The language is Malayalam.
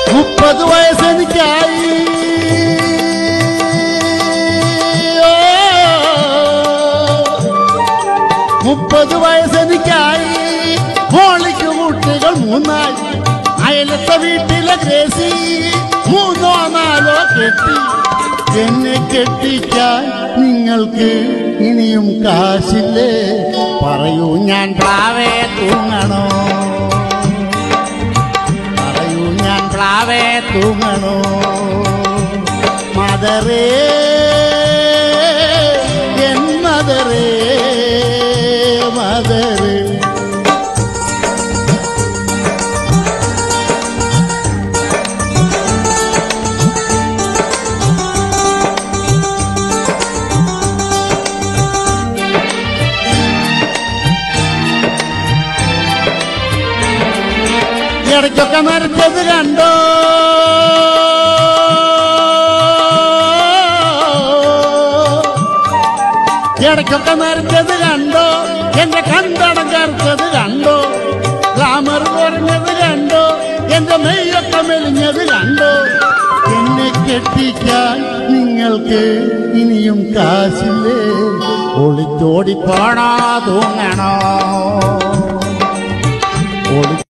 30 വയസ്സെനിക്കായി. 30 വയസ്സെനിക്കായി. മോളിക്ക് കുട്ടികൾ 3 അയലത്തെ വീട്ടിലെ ഗ്രേസി 3 4 കെട്ടി. എന്നെ കെട്ടിക്കാൻ നിങ്ങൾക്ക് ഇനിയും കാശില്ലേ? പറയൂ ഞാൻ പ്ലാവേ തൂങ്ങണോ? പറയൂ ഞാൻ പ്ലാവേ തൂങ്ങണോ? മദറേ എൻ മദറേ മദറേ. ഇടയ്ക്കൊക്കെ നരച്ചത് കണ്ടോ? ഇടയ്ക്കൊക്കെ നരച്ചത് കണ്ടോ? എന്റെ കണ്ടടം കറുത്തത് കണ്ടോ? ഗ്ലാമർ കുറഞ്ഞത് കണ്ടോ? എന്റെ മെയ്യൊക്കെ മെലിഞ്ഞത് കണ്ടോ? എന്നെ കെട്ടിക്കാൻ നിങ്ങൾക്ക് ഇനിയും കാശില്ലേ? ഒളിച്ചോടി പോണോ തൂങ്ങണോ?